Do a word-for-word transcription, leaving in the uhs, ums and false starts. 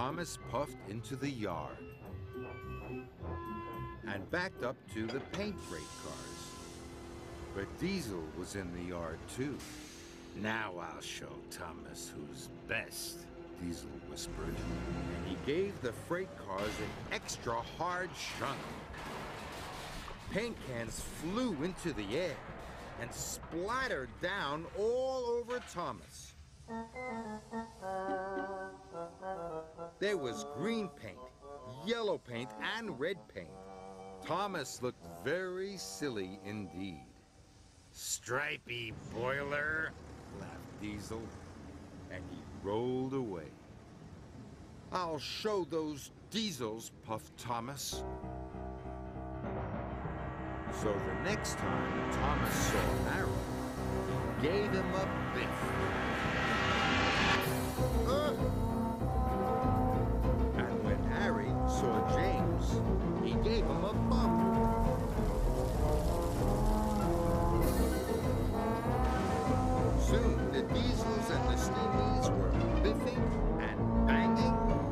Thomas puffed into the yard and backed up to the paint freight cars. But Diesel was in the yard too. Now I'll show Thomas who's best, Diesel whispered, and he gave the freight cars an extra hard shove. Paint cans flew into the air and splattered down all over Thomas. There was green paint, yellow paint, and red paint. Thomas looked very silly indeed. Stripey boiler, laughed Diesel, and he rolled away. I'll show those Diesels, puffed Thomas. So the next time Thomas saw Harry, he gave him a biff. Uh! And when Harry saw James, he gave him a bump. Soon the Diesels and the Steamies were biffing and banging